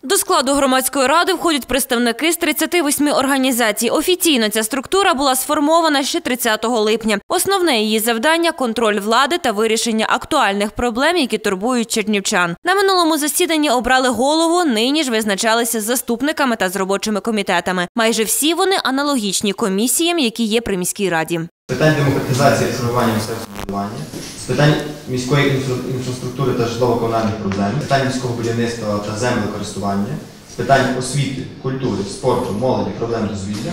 До складу громадської ради входять представники з 38 організацій. Офіційно ця структура була сформована ще 30 липня. Основне її завдання – контроль влади та вирішення актуальних проблем, які турбують чернівчан. На минулому засіданні обрали голову, нині ж визначалися з заступниками та з робочими комітетами. Майже всі вони аналогічні комісіям, які є при міській раді. З питань демократизації і реформування місцевого самоврядування, з питань міської інфраструктури та житлово-комунальних проблем, з питань міського будівництва та землекористування, з питань освіти, культури, спорту, молоді, проблем дозвілля,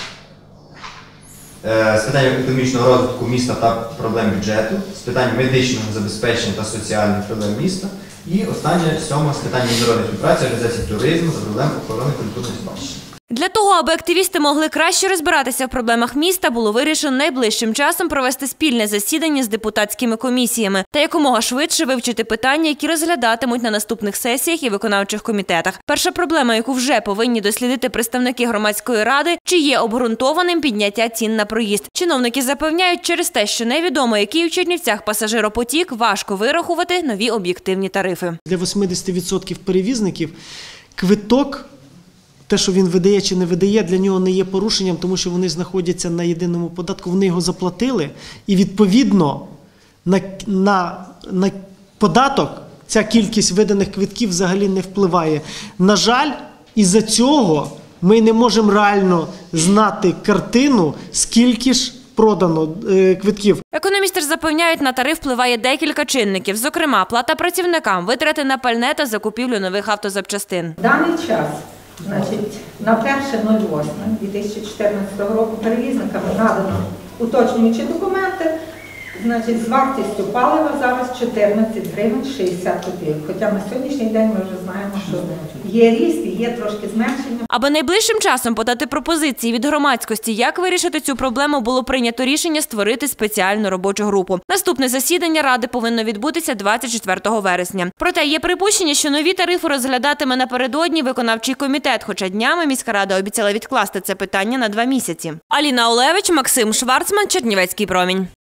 з питань економічного розвитку міста та проблем бюджету, з питань медичного забезпечення та соціальних проблем міста і останнє, сьоме, з питань міжнародної співпраці, організації туризму та проблем охорони культурної спадщини. Для того, аби активісти могли краще розбиратися в проблемах міста, було вирішено найближчим часом провести спільне засідання з депутатськими комісіями та якомога швидше вивчити питання, які розглядатимуть на наступних сесіях і виконавчих комітетах. Перша проблема, яку вже повинні дослідити представники громадської ради, чи є обґрунтованим підняття цін на проїзд. Чиновники запевняють, через те, що невідомо, який у Чернівцях пасажиропотік, важко вирахувати нові об'єктивні тарифи. Для 80% перевізників квиток, те, що він видає чи не видає, для нього не є порушенням, тому що вони знаходяться на єдиному податку, вони його заплатили, і відповідно на податок ця кількість виданих квитків взагалі не впливає. На жаль, із-за цього ми не можемо реально знати картину, скільки ж продано квитків. Економісти ж запевняють, на тариф впливає декілька чинників. Зокрема, плата працівникам, витрати на пальне та закупівлю нових автозапчастин. В даний час, на 1.08.2014 року перевізникам надано уточнюючі документи, з вартістю палива зараз 14 гривень 60 копійок. Хоча на сьогоднішній день ми вже знаємо, що є ріст і є трошки зменшення. Аби найближчим часом подати пропозиції від громадськості, як вирішити цю проблему, було прийнято рішення створити спеціальну робочу групу. Наступне засідання Ради повинно відбутися 24 вересня. Проте є припущення, що нові тарифи розглядатиме напередодні виконавчий комітет, хоча днями міська рада обіцяла відкласти це питання на 2 місяці. Аліна Олевич, Максим Шварцман, Чернівецький промінь.